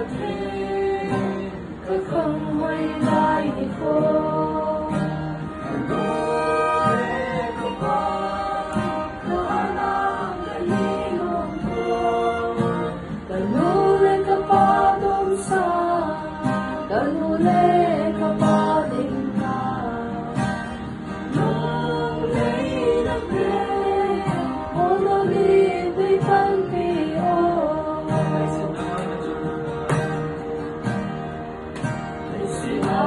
thiên cứ không quay lại phố Kanule kapading ka nung lay na pre ono libi pagpio ay sila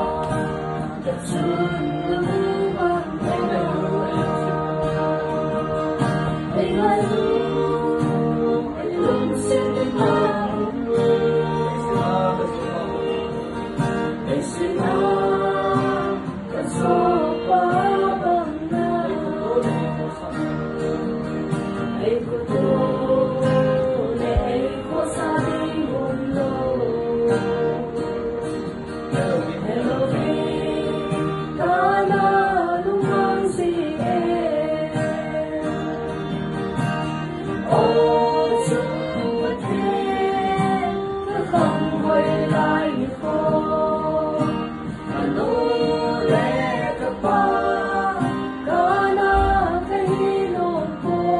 tatsun lumang ay ngayon ay lumsin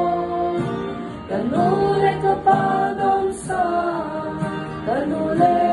Kanule kapadong sa kanule